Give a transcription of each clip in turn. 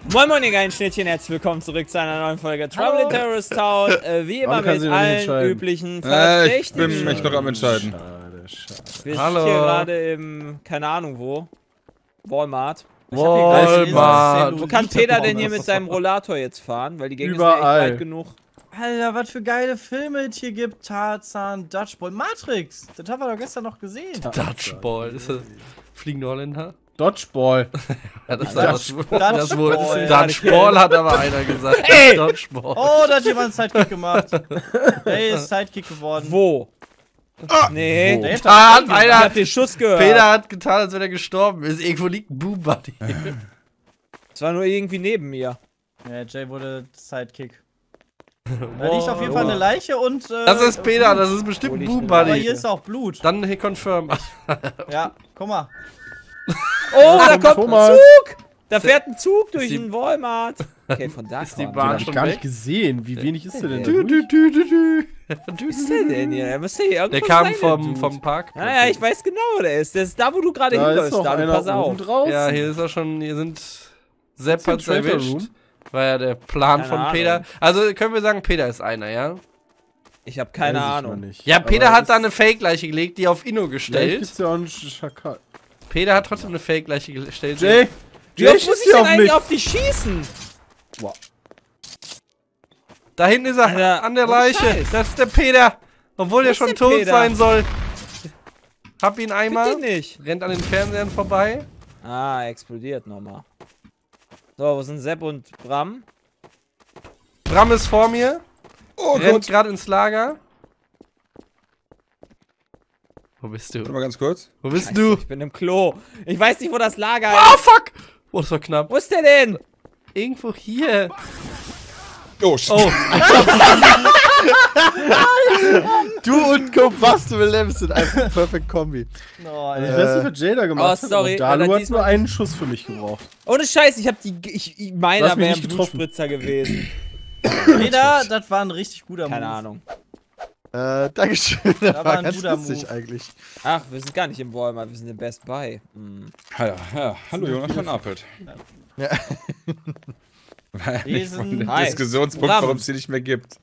Moin Moin, ihr geilen Schnittchen, herzlich willkommen zurück zu einer neuen Folge Trouble in Terrorist Town. Wie immer mit allen üblichen Verdächtigen. Ich bin mich noch am Entscheiden. Wir sind hier gerade im, keine Ahnung wo, Walmart. Wo kann Peter denn hier mit seinem Rollator jetzt fahren? Weil die Gänge sind ja echt weit genug. Alter, was für geile Filme es hier gibt. Tarzan, Dodgeball, Matrix. Das haben wir doch gestern noch gesehen. Dodgeball, ist das fliegende Holländer? Dodgeball. Ja, das Dodgeball hat aber einer gesagt. Ey! Dodgeball. Oh, da hat jemand einen Sidekick gemacht. Der ist Sidekick geworden. Wo? Nee. Der Ich Einer, hab den Schuss gehört. Peter hat getan, als wenn er gestorben ist. Irgendwo liegt ein Boom Buddy. Es war nur irgendwie neben mir. Ja, Jay wurde Sidekick. Da liegt auf jeden Fall eine Leiche und. Das ist Peter, das ist bestimmt ein Boom Aber Buddy. hier ist auch Blut. Dann hier confirm. Ja, guck mal. Oh, da kommt Thomas. ein Zug! Da fährt ein Zug durch den Walmart. Okay, von da Ist die kommt Bahn der. Hab ich gar nicht gesehen. Wie wenig ist der denn? Wo ist der denn hier? Der müsste hier irgendwo Der kam sein, der vom Park. Naja, ich weiß genau, wo der ist. Der ist da, wo du gerade Da ist hinläufst. noch Da, einer pass auf. oben draußen. Ja, hier ist er schon, hier sind Sepp Ist hat's der Traitor erwischt. Room? War ja der Plan Keine von Ahnung. Peter. Also können wir sagen, Peter ist einer, ja? Ich habe keine Weiß ich Ahnung. mal nicht. Ja, Aber Peter hat ist- da eine Fake-Leiche gelegt, die auf Inno Vielleicht gestellt. ist ja auch ein Schakal. Peter hat trotzdem eine Fake-Leiche gestellt. Jay! Wie oft muss ich denn eigentlich auf dich schießen? Wow. Da hinten ist er, Alter, an der ohne Leiche. Scheiß. Das ist der Peter. Obwohl Wo er ist schon der tot Peter? sein soll. Hab ihn Bitte einmal. nicht. Rennt an den Fernsehern vorbei. Ah, explodiert nochmal. So, wo sind Sepp und Bram? Bram ist vor mir. Oh Rennt Gott. gerade ins Lager. Wo bist du? Warte mal ganz kurz. Wo bist Scheiße, du? Ich bin im Klo. Ich weiß nicht, wo das Lager Oh, ist. fuck! Oh, das war knapp. Wo ist der denn? Irgendwo hier. Oh, shit. Oh, Du und Combustible Lamps sind einfach ein Perfect Kombi. Oh, Ich Alter. weiß nicht, was Jay da gemacht hat. sorry, aber Dalu Alter, hat diesmal nur einen Schuss für mich gebraucht. Ohne Scheiß, ich hab die. Meiner hast mich wäre ein nicht getroffen. Blutspritzer gewesen. Peter, das war ein richtig guter Keine Move. Ahnung. Dankeschön. Das war war ein ganz guter witzig Move. eigentlich. Ach, wir sind gar nicht im Walmart, wir sind im Best Buy. Hm. Ja, hallo Jonathan Appelt. Ja. War ja nicht Lesen. von dem Hi. Diskussionspunkt, Bram. warum es die nicht mehr gibt.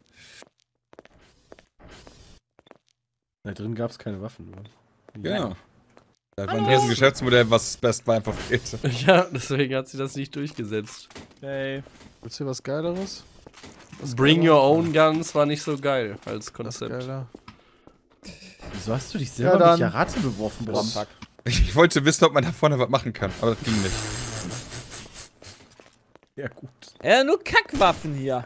Da drin gab es keine Waffen. Oder? Genau. Das war ein riesen Geschäftsmodell, was Best Buy einfach fehlte. ja, deswegen hat sie das nicht durchgesetzt. Okay. Willst du was Geileres? Bring Your Own Guns war nicht so geil als Was Konzept. geiler? Wieso hast du dich selber dann. mit Jarate beworfen, Bram? Ich wollte wissen, ob man da vorne was machen kann, aber das ging nicht. Ja, gut. Ja, nur Kackwaffen hier.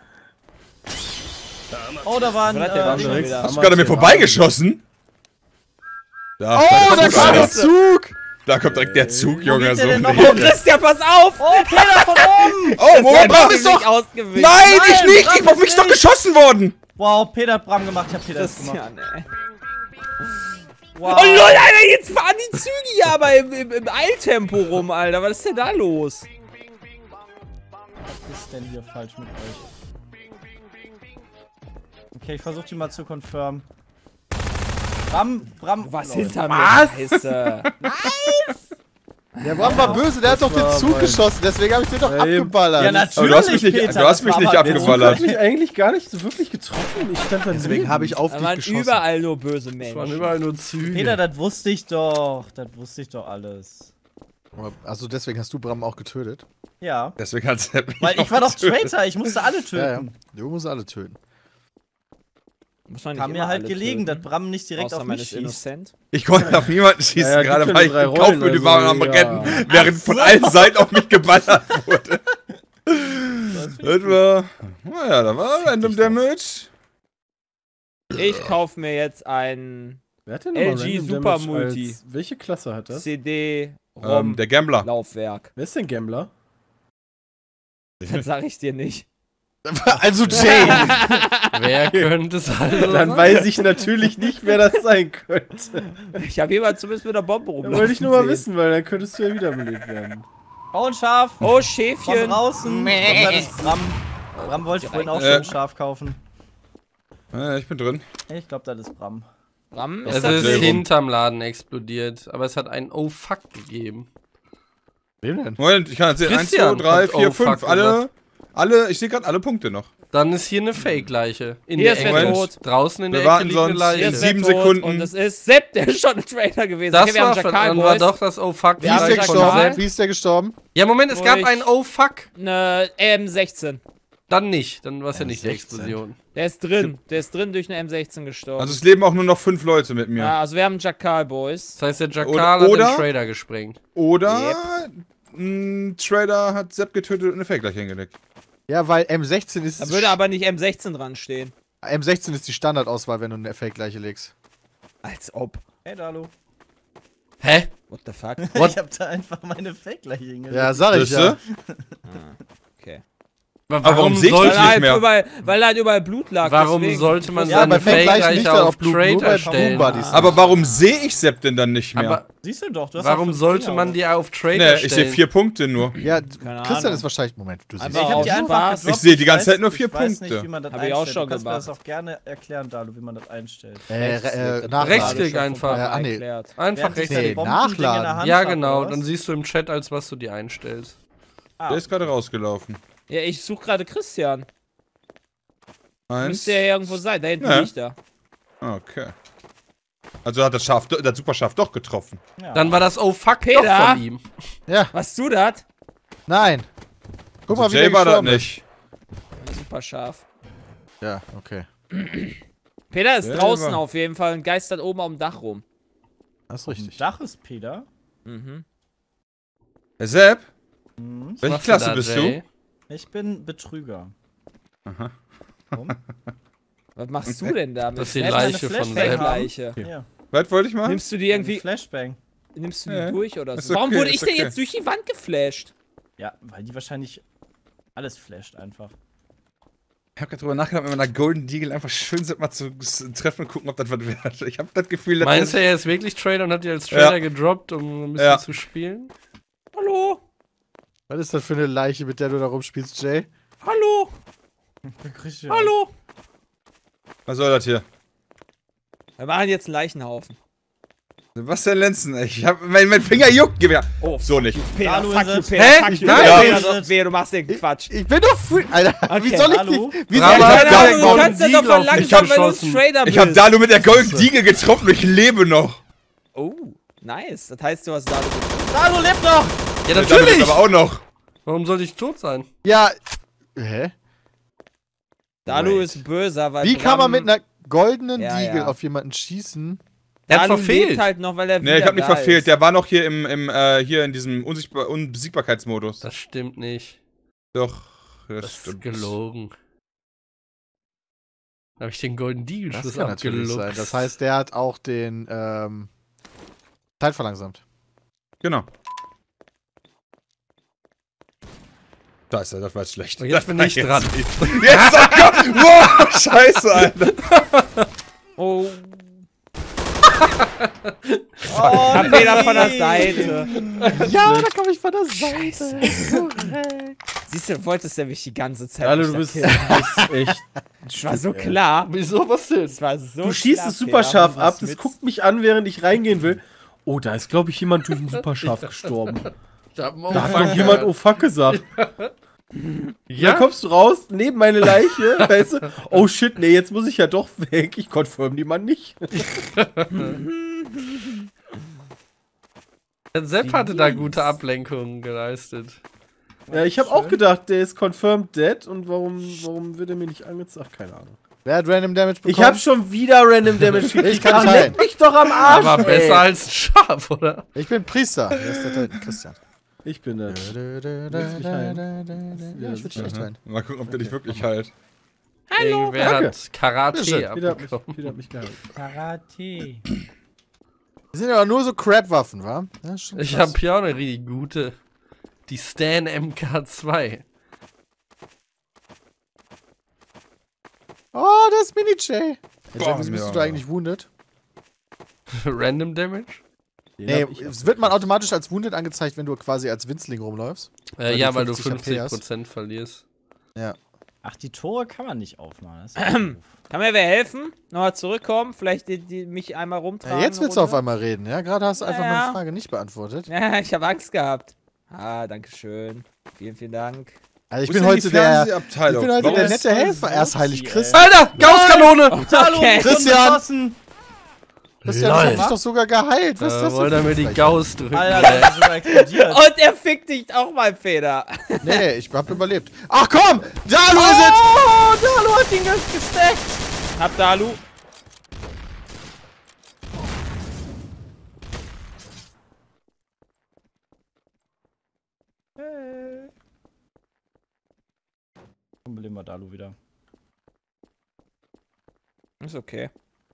Oh, da war ein. Wo hat der Bram schon direkt- wieder? Hast du gerade an mir vorbeigeschossen? Da, Oh, da kam der Zug! da kommt direkt der Zug, Junge. geht der So denn noch nee. Oh, Christian, pass auf! Oh, Peter von oben! Oh, Moment, Bram ist nicht doch... ausgewichen. Nein, ich Nein, nicht! Bram Ich auf mich ist ist doch nicht. geschossen worden! Wow, Peter hat Bram gemacht. Ich hab Peter das gemacht. Christian, ey. Wow. Oh lol, Alter, jetzt fahren die Züge hier aber im Eiltempo rum, Alter. Was ist denn da los? Was ist denn hier falsch mit euch? Okay, ich versuche die mal zu confirmen. Bram. Was Lol. hinter mir? Scheiße. Der Bram war böse, der hat doch den Zug geschossen, deswegen habe ich den doch abgeballert. Ja, natürlich. Aber du hast mich nicht- Peter, du hast das mich war nicht aber- Der Zug abgeballert. hat mich eigentlich gar nicht so wirklich getroffen. Ich stand daneben. Deswegen habe ich auf Da dich waren geschossen. überall nur böse Es waren Menschen. überall nur Züge. Peter, das wusste ich doch. Das wusste ich doch alles. Also deswegen hast du Bram auch getötet. Ja. Deswegen hat er mich Weil ich war doch Traitor, ich musste alle Ja, ja. töten. Du musst alle töten. Muss man nicht Kam mir immer halt alle gelegen, töten, dass Bram nicht direkt außer auf man mich ist schießt. innocent. Ich konnte auf niemanden schießen, Ja, ja, gerade gibt weil ja ich nur im drei Rollen, Kaufmenü also, war und am ja. Rennen, während von allen Seiten auf mich geballert wurde. Das war... Naja, da war Random Damage. Ich kauf mir jetzt ein Wer hat denn nochmal LG Random Super Damage Multi. als- Welche Klasse hat das? CD-ROM Der Gambler. Laufwerk. Wer ist denn Gambler? Das sag ich dir nicht. Also Jay! Wer könnte es also Dann sein? weiß ich natürlich nicht, wer das sein könnte. Ich habe jemand zumindest mit der Bombe Da rumlaufen wollte ich nur mal sehen. wissen, weil dann könntest du ja wiederbelebt werden. Oh, ein Schaf. Oh, Von Schäfchen. draußen. Ich glaub, das ist Bram. Bram wollte vorhin auch schon ein Schaf kaufen. Ich bin drin. Ich glaube, das ist Bram. Bram Es das ist Jay rum. hinterm Laden explodiert, aber es hat einen Oh fuck gegeben. Wem denn? Moment, ich kann erzählen. 1, 2, Christian 3, hat 4, oh, 5. fuck Alle, ich sehe gerade alle Punkte noch. Dann ist hier eine Fake-Leiche. In Hier der ist wer Ecke. tot. Draußen in Wir der Ecke warten liegt eine sonst Leiche. Hier ist wer 7 tot Sekunden. Und es ist Sepp, der ist schon ein Traitor gewesen. Das Okay, wir haben war, Jackal dann war Boys. doch das Oh Fuck. Wir haben Wie ist der Jackal. gestorben? Wie ist der gestorben? Ja, Moment, es gab Durch- ein Oh Fuck. Eine M16. Dann nicht. Dann war es ja nicht die M16. Explosion. Der ist drin. Der ist drin durch eine M16 gestorben. Also es leben auch nur noch 5 Leute mit mir. ja, also wir haben Jackal Boys. Das heißt, der Jackal hat Oder- den Trader gesprengt. Oder ein Trader hat Sepp getötet und eine Fake gleich hingelegt. Ja, weil M16 ist. Da würde aber nicht M16 dran stehen. M16 ist die Standardauswahl, wenn du eine Fake-Leiche legst. Als ob. Hey, Dalu. Hä? What the fuck? Ich hab da einfach meine Fake-Leiche hingelegt. Ja, sag ich ja. Okay. warum sehe ich Weil das da nicht halt mehr? überall Blut lag. Warum deswegen. sollte man Ja, seine bei Fake-Leichen nicht Fake-Leiche auf auf Blut, nur Trader bei stellen? Boom-Buddies. Aber warum sehe ich Sepp denn dann nicht mehr? Aber Siehst du doch, du hast warum auch 5 sollte Finger, man oder? die auf Trader Ne, stellen? ich sehe 4 Punkte nur. Ja, Keine Christian Ahnung. ist wahrscheinlich. Moment, du siehst. Aber Ich hab die Aus einfach Spaß. gedroppt. Ich sehe die ganze weiß Zeit nur nicht- 4 Ich weiß Punkte. nicht, wie man das Hab ich auch einstellt. schon Du kannst mir gemacht. das auch gerne erklären, Dalu, wie man das einstellt. Nachladen. Rechtsklick einfach. Ja, nee. Erklärt. Einfach Während ich rechts. seine Nee, Bombendinge in der nachladen. Hand Ja, hab, genau. oder Dann was? siehst du im Chat, als was du die einstellst. Der ist gerade rausgelaufen. Ja, ich suche gerade Christian. 1. Müsste er irgendwo sein. Da hinten Ja. liegt er. Okay. Also hat das Superschaf doch getroffen. Ja. Dann war das Oh Fuck Peter? doch von ihm. Ja, Was du das? nein. Guck mal, wie Jay der war das gestorben ist. nicht. Super scharf. Ja, okay. Peter ist Selber. draußen auf jeden Fall und geistert oben auf dem Dach rum. Das ist Auf dem richtig. Dach ist Peter. Mhm. Hey, Sepp, Mhm. welche Machst Klasse da, bist Jay? Ich bin Betrüger. Aha. Warum? Was machst du denn da? Das ist die Sepp? Leiche eine von Flashbang Sepp. haben. Leiche. Ja. Was wollte ich machen? Nimmst du die irgendwie, Flashbang. nimmst du die Ja. durch oder Ist so? Warum okay, wurde ich ist denn okay. jetzt durch die Wand geflasht? Ja, weil die wahrscheinlich alles flasht einfach. Ich habe gerade drüber nachgedacht, mit meiner Golden Deagle einfach schön Sepp mal zu treffen und gucken, ob das was wird. Ich habe das Gefühl, dass Meinst du, er ist wirklich Trader und hat die als Trader gedroppt, um ein bisschen Ja. zu spielen? Hallo? Was ist das für eine Leiche, mit der du da rumspielst, Jay? Hallo? Hallo? Was soll das hier? Wir machen jetzt einen Leichenhaufen. Sebastian Lenzen, ey. Ich hab, mein Finger juckt. Gib her. Oh, So nicht. Peter, Hallo, fuck you, Sitz. Peter, Hä? fuck you. Nein, Peter, Peter, so, Sitz. wehe, du machst den Quatsch. Ich bin doch früh. Alter, wie Okay, soll ich hallo? dich. Wie Bravo. soll ich Keine hab Ahnung, du kannst ja doch Deagle auf voll mich langsam, weil du ein geschossen. Trader bist. Ich hab Dalu mit der Golden Deagle getroffen und ich lebe noch. Oh, nice. Das heißt, du hast Dalu getroffen. Dalu lebt noch! Ja, Dalu natürlich! lebt aber auch noch. Warum sollte ich tot sein? Ja. Hä? Dalu Wait. ist böser, weil Wie kann man mit einer goldenen Ja, Deagle ja. auf jemanden schießen? Er hat Dalu verfehlt. lebt halt noch, weil er Nee, ich hab nicht wieder da verfehlt. ist. Der war noch hier hier in diesem Unbesiegbarkeitsmodus. Das stimmt nicht. Doch. Das ist stimmt. gelogen. Da habe ich den Golden Das Deagle-Schuss kann natürlich sein. Das heißt, der hat auch den Zeit verlangsamt. Genau. Da ist er, das war jetzt schlecht. Und jetzt bin ich dran. Jetzt, oh Gott! Wow, scheiße, Alter. Oh. Hab Peter von der Seite. Ja, da komme ich von der Seite. Korrekt. Siehst du, du wolltest nämlich die ganze Zeit. Alter, mich du da bist killen. echt. Das war so klar. Wieso, was denn? Das war so Du schießt klar, es super Peter. scharf Was ab, das mit- guckt mich an, während ich reingehen will. Oh, da ist, glaube ich, jemand durch ein Superscharf gestorben. Da hat Da hat doch jemand Oh fuck gesagt. Ja, Da kommst du raus, neben meine Leiche, weißt du, oh shit, nee, jetzt muss ich ja doch weg. Ich confirm die Mann nicht. der Sepp hatte da gute Ablenkungen geleistet. Ja, ich habe auch gedacht, der ist confirmed dead und warum wird er mir nicht angezeigt? Ach, keine Ahnung. Wer hat Random Damage bekommen? Ich habe schon wieder Random Damage gekriegt. Ich kann Ach, nicht leck heilen. mich doch am Arsch, Aber ey. besser als ein Schaf, oder? Ich bin Priester. Wer ist der da hinten? Christian. Ich bin der. Ja, ich würde dich echt heilen. Mal gucken, ob der dich wirklich heilt. Irgendwer danke. hat Karate Peter abbekommen. hat mich gehalten. Karate. Das sind aber nur so Crap-Waffen, wa? Ja, schon Ich krass. habe hier auch eine richtig gute. Die Stan MK2. Oh, das ist Mini-J. Hey, Boah, Jay, wieso bist ja. du da eigentlich wounded? Random Damage? Den Nee, hab ich es wird man automatisch als wounded angezeigt, wenn du quasi als Winzling rumläufst. Ja, weil du 50 HP 50% verlierst. Ach, die Tore kann man nicht aufmachen. Das ist Kann mir wer helfen? Nochmal zurückkommen? Vielleicht mich einmal rumtragen? Ja, jetzt willst du auf einmal reden, ja? Gerade hast du einfach Ja. meine Frage nicht beantwortet. Ja, ich habe Angst gehabt. Ah, danke schön. Vielen Dank. Also ich bin heute der nette Helfer. Er ist Heilig Christ. Alter, Gausskanone! Okay. Christian! Christian, ich hab dich doch sogar geheilt. Was ist das wollte er mir die Gauss drücken. Alter, das ist sogar explodiert. Und er fickt dich auch mal, Feder. Nee, ich hab überlebt. Ach komm! Dalu ist es! Oh, Dalu hat ihn gesteckt. Hab Dalu. Hey. Dann beleben wir Dalu wieder. Ist okay.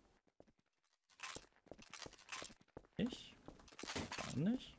Ich? Gar nicht.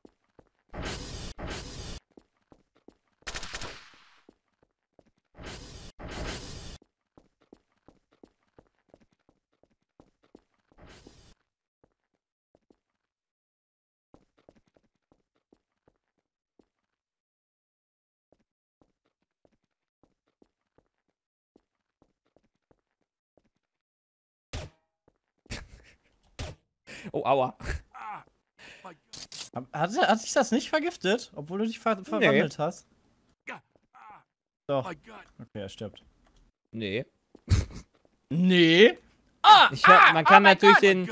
Oh, aua. Hat sich das nicht vergiftet, obwohl du dich verwandelt hast? Doch. Okay, er stirbt. Nee. Nee. Man kann natürlich den,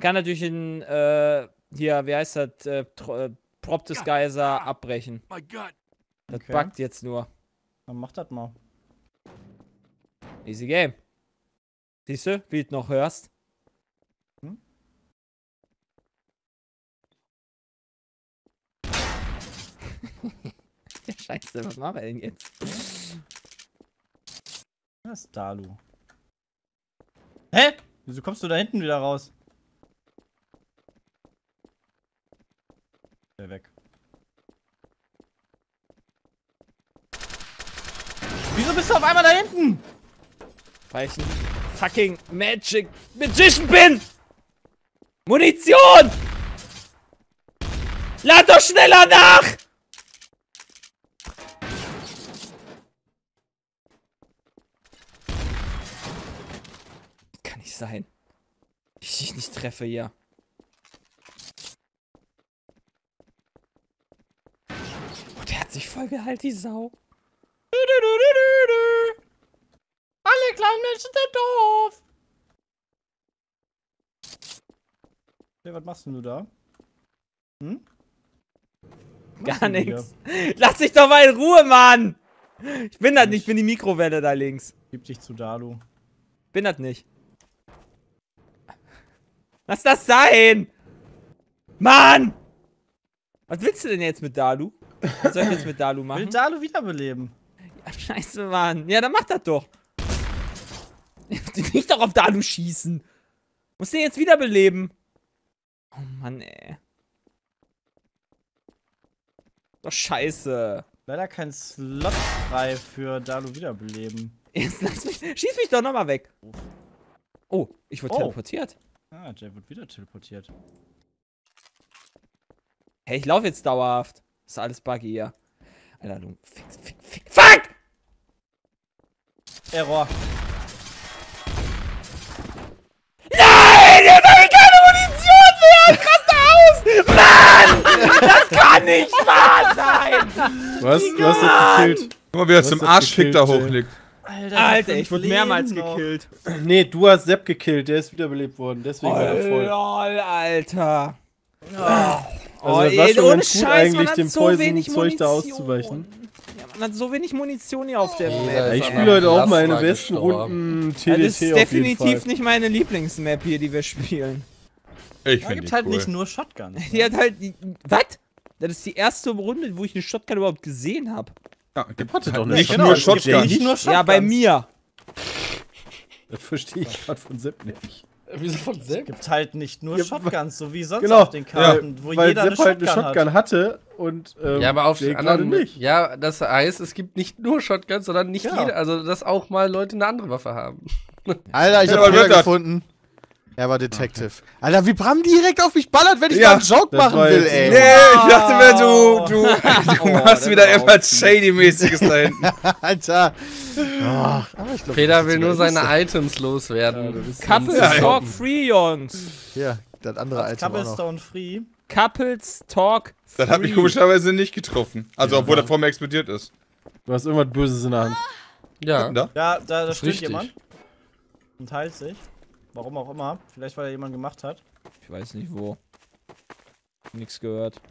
hier, wie heißt das, Prop des Geyser abbrechen. Das buggt jetzt nur. Dann mach das mal. Easy Game. Siehst du, wie du noch hörst? Ja, scheiße, was machen wir denn jetzt? Das ist Dalu. Hä? Wieso kommst du da hinten wieder raus? Der weg. Wieso bist du auf einmal da hinten? Weil ich ein fucking Magician bin! Munition! Lad doch schneller nach! Kann nicht sein. Ich dich nicht treffe hier. Oh, der hat sich voll geheilt, die Sau. Alle kleinen Menschen sind doof. Hey, was machst denn du da? Hm? Gar nichts. Lass dich doch mal in Ruhe, Mann! Ich bin das nicht, ich bin die Mikrowelle da links. Gib dich zu Dalu. Bin das nicht. Lass das sein! Mann! Was willst du denn jetzt mit Dalu? Was soll ich jetzt mit Dalu machen? Will Dalu wiederbeleben? Ja, scheiße, Mann. Ja, dann mach das doch. Nicht doch auf Dalu schießen. Musst den jetzt wiederbeleben. Oh Mann, ey. Doch scheiße. Leider kein Slot frei für Dalu wiederbeleben. Jetzt lass mich. Schieß mich doch nochmal weg. Oh, ich wurde teleportiert. Ah, Jay wird wieder teleportiert. Hey, ich laufe jetzt dauerhaft. Ist alles buggy hier. Alter, du. Fuck! Error. Nein! Jetzt habe ich keine Munition mehr! Krass aus! Mann! Das kann nicht wahr sein! Du hast das gekillt. Guck mal, wie er zum Arschfick da hochliegt. Alter, ich wurde mehrmals gekillt. Nee, du hast Sepp gekillt, der ist wiederbelebt worden, deswegen war er voll. Lol, Alter. Also das war schon ganz gut eigentlich, dem Poison-Zeug da auszuweichen. Ja, man hat so wenig Munition hier auf der Map. Ja, ich spiele heute auch meine besten Runden TDT das ist auf jeden definitiv Fall. nicht meine Lieblingsmap hier, die wir spielen. Ich Da finde gibt die halt cool. nicht nur Shotguns. Die hat halt... Was? Das ist die erste Runde, wo ich eine Shotgun überhaupt gesehen habe. Ja, gibt Hatte doch nicht genau, nur es gibt Shotgun. Nicht nur Shotguns. Ja, bei mir. Das verstehe ich gerade von Sepp nicht. Wieso von Sepp? Gibt halt nicht nur Ja, Shotguns, so wie sonst genau, auf den Karten, wo weil jeder Sepp halt eine Shotgun hatte und Ja, aber auf Jay den anderen gerade nicht. Ja, das heißt, es gibt nicht nur Shotguns, sondern nicht Ja. jeder, also dass auch mal Leute eine andere Waffe haben. Alter, ich Ja, hab aber Peter wird das- gefunden. Er war Detective. Alter, wie Bram direkt auf mich ballert, wenn ich Ja, mal einen Joke das machen war will, jetzt- ey. Nee, ich dachte mir, du machst wieder irgendwas Shady-mäßiges da hinten. Alter. Aber ich glaub, Peter das will ist nur sogar seine Liste. Items loswerden. Couple Ja, Talk Free, Jungs. Hier, das andere Item auch noch. Cobblestone Free. Couples Talk. Das hat mich komischerweise nicht getroffen. Also, obwohl der vor mir explodiert ist. Du hast irgendwas Böses in der Hand. Ja. Da stimmt richtig. jemand. Und teilt sich. Warum auch immer. Vielleicht, weil er jemand gemacht hat. Ich weiß nicht wo. Nichts gehört.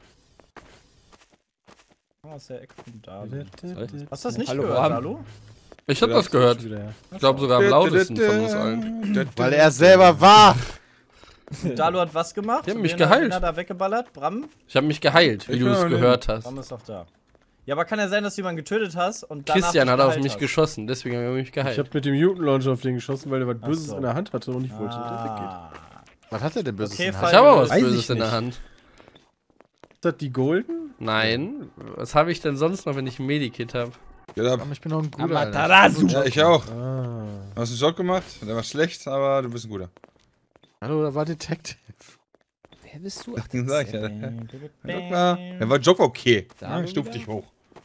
Oh, ist der Eck von Dalu. Sorry. Hast du das nicht Hallo, gehört, Bram. Dalu? Ich hab das gehört. Ich glaube sogar am lautesten von uns allen. Weil er selber war. Dalu hat was gemacht? Die haben mich Wen hat geheilt. er da weggeballert? Bram? Ich habe mich geheilt, wie Ich du bin es auch gehört hast. Bram ist doch da. Ja, aber kann ja sein, dass du jemanden getötet hast und danach Christian dich hat auf geheilt mich hast. geschossen, deswegen habe ich mich Ich geheilt. hab mit dem Mutant Launcher auf den geschossen, weil er was Ach Böses so. in der Hand hatte und ich wollte, dass er weggeht. Ah. Was hat er denn Böses Okay, in der Ich Hand? habe aber was Weiß ich Böses in der nicht. Hand. Ist das die Golden? Nein. Was habe ich denn sonst noch, wenn ich ein Medikit habe? Ja, Ich bin noch ein guter. Alter. Amaterasu. ja, ich auch. Ah. Du hast einen Job gemacht, der war schlecht, aber du bist ein guter. Hallo, da war Detective. Wer bist du? Den sag ich ja. Guck mal, der war Job okay. Da Stuf wieder? dich hoch.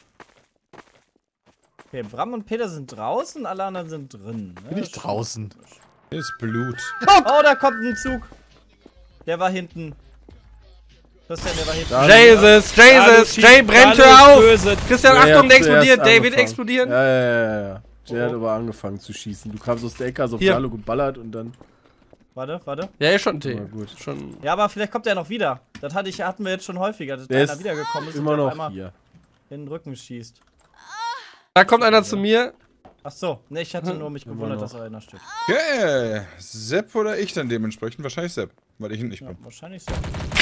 Okay, Bram und Peter sind draußen, alle anderen sind drin. Ne? Bin ich draußen. Hier ist Blut. Oh, da kommt ein Zug. Der war hinten. Christian, der war hinten. Jesus! Jay, brennt, hör auf! Böse. Christian, Der Achtung, hat der explodiert! zuerst David angefangen. explodiert! Ja. Der hat aber angefangen zu schießen. Du kamst aus der Ecke, hast auf Hier. Dalu geballert und dann. Warte. Ja, ist schon T. Ja, gut. Schon. Ja, aber vielleicht kommt er noch wieder. Das hatten wir jetzt schon häufiger, dass Der einer ist wiedergekommen ist immer und der auf noch einmal hier. in den Rücken schießt. Da kommt einer zu mir. Ach so, ne, ich hatte nur mich Immer gewundert, noch. dass er einer stirbt. Okay. Sepp oder ich dann dementsprechend? Wahrscheinlich Sepp, weil ich nicht Ja, bin. wahrscheinlich so.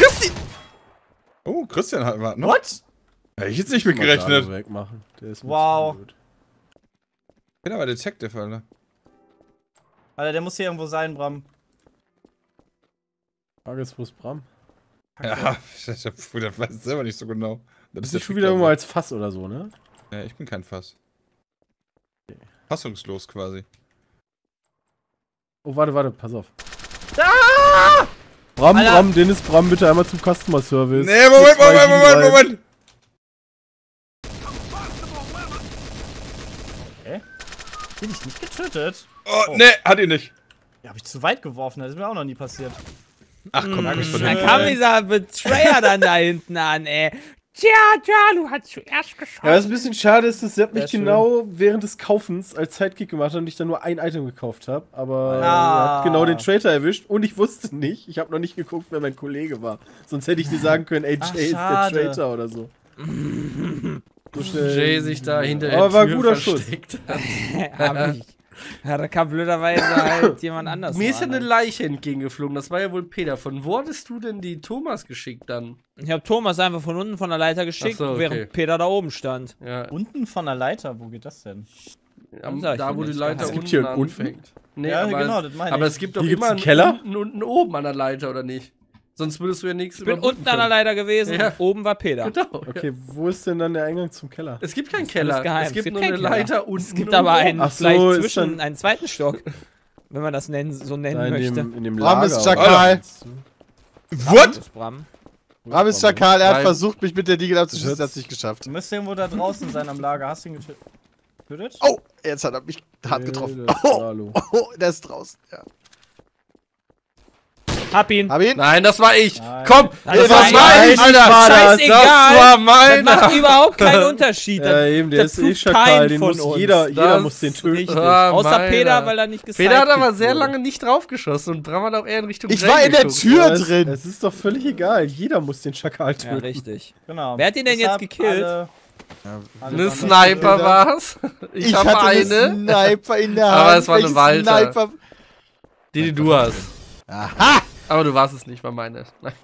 Oh, Christian hat was, ne? What? Hätte ich jetzt nicht Mal mitgerechnet. Dalu wegmachen. Der ist mir Wow. zu blöd. Genau, aber Detective, Alter. Alter, der muss hier irgendwo sein, Bram. Frage ist, wo ist Bram? Ja, das weiß ich selber nicht so genau. Das ist der schon Trick wieder irgendwo dabei. als Fass oder so, ne? Ja, ich bin kein Fass. Fassungslos quasi. Oh, warte, pass auf. Ah! Bram, Dennis, bitte einmal zum Customer Service. Nee, Moment! Bin ich nicht getötet? Oh, nee, hat ihn nicht. Ja, hab ich zu weit geworfen, das ist mir auch noch nie passiert. Ach komm, das ist Dann kam dieser Betrayer dann da hinten an, ey. Tja, du hast zuerst geschossen. Ja, was ein bisschen schade ist, dass Sepp mich schön. genau während des Kaufens als Sidekick gemacht hat und ich dann nur ein Item gekauft habe. Aber er Ah. hat genau den Traitor erwischt und ich wusste nicht. Ich habe noch nicht geguckt, wer mein Kollege war. Sonst hätte ich dir sagen können, ey, Ach, Jay ist der schade. Traitor oder so. So schnell. Jay sich da hinter der Aber war ein Tür guter Schuss. versteckt. Hab ich. Ja, da kam blöderweise halt jemand anders. Mir ist ja ran. eine Leiche entgegengeflogen, das war ja wohl Peter. Von wo hattest du denn die Thomas geschickt dann? Ich hab Thomas einfach von unten von der Leiter geschickt, Ach so, okay. während Peter da oben stand. Ja, Unten von der Leiter, wo geht das denn? sag ich da dir wo die nicht. Leiter Es gibt unten hier einen unten? anfängt. Nee, Ja, aber genau, es, das meine aber ich. es gibt doch Hier gibt's immer einen Keller? Unten und oben an der Leiter, oder nicht? Sonst würdest du ja nichts Ich bin unten an der Leiter gewesen, Ja. und oben war Peter. Genau. Okay, wo ist denn dann der Eingang zum Keller? Es gibt keinen Das Keller. ist geheim. Es gibt nur keinen eine Keller. Leiter unten. Es gibt und aber oben. einen Ach so, vielleicht ist zwischen dann- einen zweiten Stock, wenn man das so nennen Da möchte. in dem Bram Lager. ist Schakal. What? Das Bram. Bram ist Schakal, er hat Nein. versucht, mich mit der Diegel abzuschießen, hat es nicht geschafft. Du müsstest irgendwo da draußen sein am Lager. Hast du ihn getötet? Oh, jetzt hat er mich hart getroffen. Das ist Oh, Dalu. oh, der ist draußen. Ja. Hab ihn. Hab ihn? Nein, das war ich. Nein. Komm, Nein, das das war war mein, ich. Alter. Scheißegal. Das war Das meiner. macht überhaupt keinen Unterschied. Ja, eben, der das ist eh tut Schakal, keinen den von muss uns. jeder Das muss den ist töten. richtig. war Außer meiner. Peter, weil er nicht gesagt Peter hat aber sehr lange nicht draufgeschossen und Bram hat auch eher in Richtung Ich Jay war in der geguckt. Tür es, drin. Es ist doch völlig egal, jeder muss den Schakal töten. Ja, richtig. Genau. Wer hat ihn denn jetzt Deshalb gekillt? alle Eine waren Sniper war's. Ich habe hatte eine, Sniper in der Hand. Aber es war eine Welchen Walter. Sniper? die du hast. Aha! Aber du warst es nicht, war meine. Nein.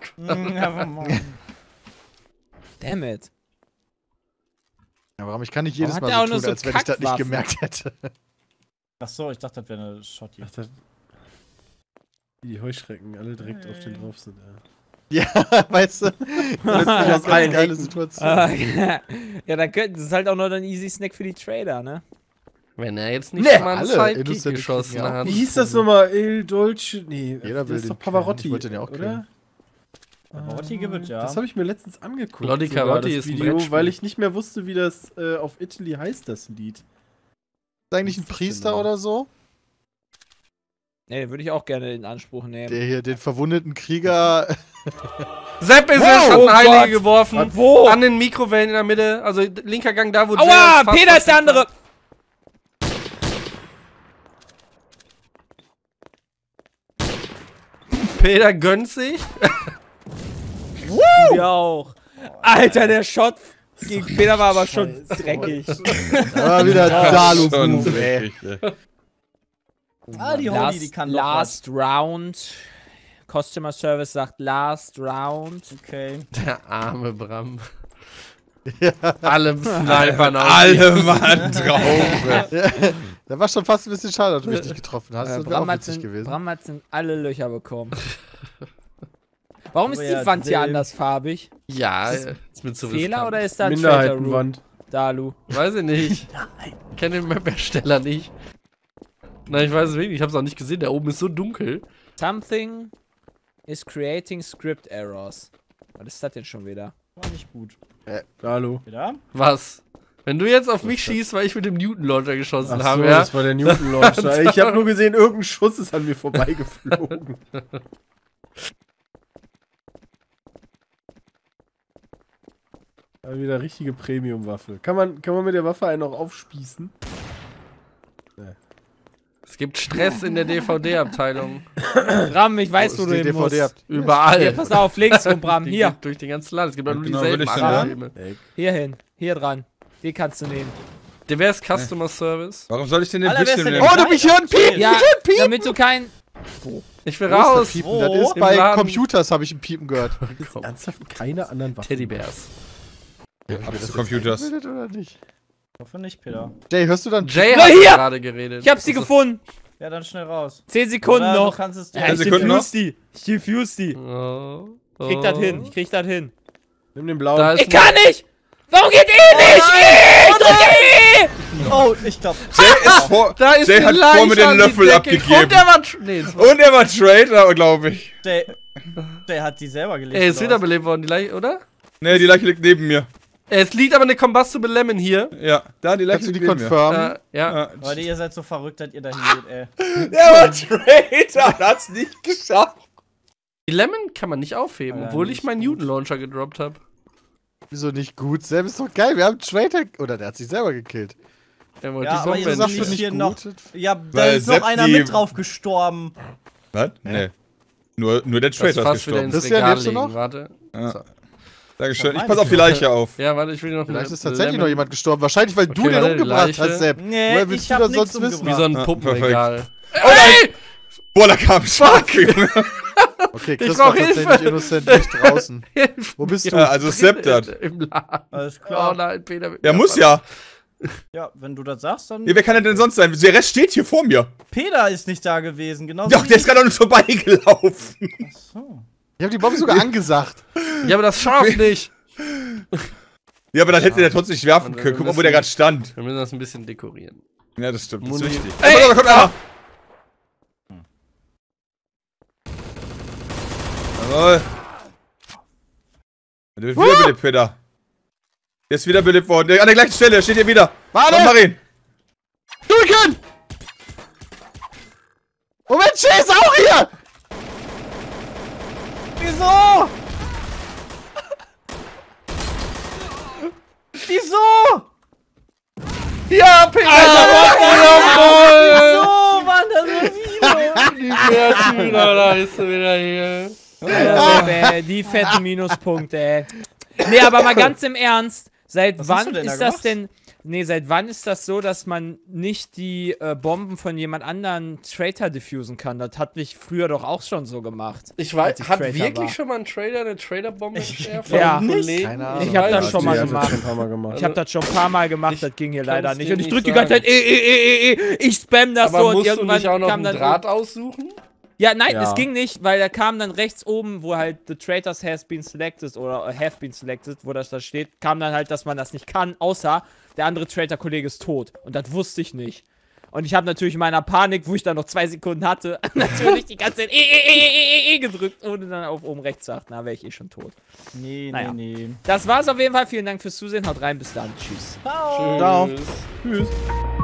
Damn it. Ja, warum? Ich kann nicht jedes Warum Mal hat der so auch tun, nur als so wenn ich das nicht Kackwaffen? gemerkt hätte. Achso, ich dachte, das wäre eine Shotty. Ach, die Heuschrecken alle direkt auf den drauf sind. Ja, weißt du? Das ist eine ganz geile Situation. Ja, dann könnten das ist halt auch noch ein Easy Snack für die Trader, ne? Wenn er jetzt nicht Nee, mal einen alle Sidekick Industrie geschossen kriegen ja auch. hat. Wie hieß das nochmal? Il Dolce? Nee, Jeder das will ist den doch Pavarotti, kennen. Ich wollte den ja auch oder? kennen. Pavarotti gibt es, ja. Das habe ich mir letztens angeguckt. Lotti sogar, Carotti das ist ein Video, Brettspiel. weil ich nicht mehr wusste, wie das auf Italy heißt, das Lied. Ist eigentlich ein Priester oder so? Ne, den würde ich auch gerne in Anspruch nehmen. Der hier den verwundeten Krieger Sepp ist hat einen Heilige geworfen. Wo? An den Mikrowellen in der Mitte. Also linker Gang da, wo Aua, Peter ist der andere. Peter gönnt sich. Ja auch. Alter, der Shot gegen Peter war aber schon dreckig. Aber wieder Dalu-Move, ey. Die Holly, die kann Last Round. Customer Service sagt Last Round. Okay. Der arme Bram. Alle Snipern auf. Alle Mann drauf. Da war schon fast ein bisschen schade, dass du mich nicht getroffen hast. Das wäre auch witzig gewesen. Bram hat in alle Löcher bekommen. Warum ist ja, die Wand hier andersfarbig? Ja, ist mir zu Fehler riskant. oder ist da ein Trader Room? Minderheitenwand. Dalu. Weiß ich nicht. Ich kenne den Map-Ersteller nicht. Nein, ich weiß es wirklich. Ich habe es auch nicht gesehen. Da oben ist so dunkel. Something is creating script errors. Was ist das denn schon wieder? War nicht gut. Hallo. Wieder? Was? Wenn du jetzt auf mich schießt, weil ich mit dem Newton-Launcher geschossen Ach habe, so, ja? das war der Newton-Launcher. Ich habe nur gesehen, irgendein Schuss ist an mir vorbeigeflogen. Wieder richtige Premium-Waffe. Kann man mit der Waffe einen auch aufspießen? Es gibt Stress in der DVD-Abteilung. Bram, ich weiß, wo du hin musst. Überall. Hier, pass auf, links rum, Bram. Hier. Durch den ganzen Laden. Es gibt auch nur Genau, dieselben will ich denn da? Filme. Hier hin. Hier dran. Den kannst du nehmen. Der wäre Customer Service. Warum soll ich denn den Alter, wer ist Bildschirm denn nehmen? der- Oh, du mich hören piepen! Ja, damit du kein... Ich will Wo ist raus. das Piepen? Das ist Im bei Laden. Computers, habe ich ein Piepen gehört. Ernsthaft keine anderen Waffen. Teddybärs. Ab zu Computers. Oder nicht? Ich hoffe nicht, Peter. Jay, hörst du dann? Jay Na, hat hier! gerade geredet. Ich hab sie gefunden. Ja, dann schnell raus. 10 Sekunden Oder noch. Du kannst es Ja, ich Sekunden noch? defuse die. Ich defuse die. Oh, Ich krieg das hin. Ich krieg das hin. Nimm den blauen. Da ist Ich kann nicht! Warum geht nicht? Ich drücke Oh, ich glaub. Jay ist vor. Da ist Jay die hat Leiche vor mir den an die Löffel Decke. abgegeben. Und er war... Nee, es war Und er war Trader, glaube ich. Der hat die selber gelegt. er ist oder wiederbelebt worden, die Leiche, oder? Ne, die Leiche liegt neben mir. Es liegt aber eine Combustible Lemon hier. Ja, da die Leiche Kannst du die liegt neben mir. confirmen? Ja. Ja. was? Leute, ihr seid so verrückt, dass ihr da hingeht, ey. Der war Trader, hat's nicht geschafft. Die Lemon kann man nicht aufheben, Ja, obwohl nicht ich meinen gut. Newton-Launcher gedroppt habe. Wieso nicht gut? Sam ist doch geil. Wir haben Trader. Oder der hat sich selber gekillt. Er wollte Ja, die aber ihr Sonne sagt Sagst du nicht nicht hier noch. gut? Ja, da Weil ist noch Sepp einer die- mit drauf gestorben. Was? Nee. Nur der das Trader ist fast wieder gestorben. ins Christian, Regal lebst du legen, noch? warte. Ja. Dankeschön. Ich pass auf die Leiche auf. Ja, warte, ich will noch Vielleicht eine ist tatsächlich Lemon- noch jemand gestorben. Wahrscheinlich, weil du Okay, den warte, umgebracht Leiche. hast, Sepp. Nee, Woher willst ich du hab das nichts sonst wissen? Wie so ein Ja, Puppenregal. Ey! Boah, da kam Fuck! Okay, Ich Chris brauch war tatsächlich Hilfe. Innocent nicht draußen. Wo bist du? Ja, also Sepp das. Im Laden. Alles Oh klar. nein, Peter. Ja, muss ja. Ja, wenn du das sagst, dann. Ja, wer kann er denn sonst sein? Der Rest steht hier vor mir. Peter ist nicht da gewesen, genau. Doch, der ist gerade an uns vorbeigelaufen. So. Ich hab die Bombe sogar angesagt. Ja, aber das Schaf nicht. Ja, aber dann hätte der trotzdem nicht werfen können. Guck mal, wo der gerade stand. Wir müssen das ein bisschen dekorieren. Ja, das stimmt. Das ist Muni. wichtig. Ey! Ey, da kommt einer. Jawohl. Der wird wiederbelebt, Peter. Der ist wiederbelebt worden. Der, an der gleichen Stelle, steht hier wieder. Warte! Komm, mach ihn. Drücken! Moment, Jay ist auch hier! Wieso? Wieso? Ja, Peter! Wieso waren da so viele? Die Märtyrer, da ist er wieder hier. Die fetten Minuspunkte, ey. Nee, aber mal ganz im Ernst. Seit Was hast wann du denn da ist das gemacht? denn... Nee, seit wann ist das so, dass man nicht die Bomben von jemand anderen Traitor diffusen kann? Das hat mich früher doch auch schon so gemacht. Ich Als weiß, ich hat Traitor wirklich war. schon mal ein Trader eine Traderbombe entschärft? Ja. Nicht? Keine Ahnung. Ich hab das weiß schon mal Die hat gemacht. schon ein paar Mal gemacht. Ich habe das schon ein paar Mal gemacht, das ging hier leider kann's nicht. dir Und ich nicht drücke die ganze Zeit, sagen. ich spam das Aber so und musst du irgendwann nicht auch noch kam einen dann... Draht aussuchen? Ja, nein, Ja. es ging nicht, weil da kam dann rechts oben, wo halt the traitors has been selected oder have been selected, wo das da steht, kam dann halt, dass man das nicht kann, außer der andere Traitor-Kollege ist tot. Und das wusste ich nicht. Und ich habe natürlich in meiner Panik, wo ich dann noch 2 Sekunden hatte, natürlich die ganze Zeit gedrückt, ohne dann auf oben rechts zu achten. Da wäre ich eh schon tot. Nee, Naja. nee. Das war's auf jeden Fall. Vielen Dank fürs Zusehen. Haut rein. Bis dann. Tschüss. Ciao. Ciao. Tschüss. Tschüss.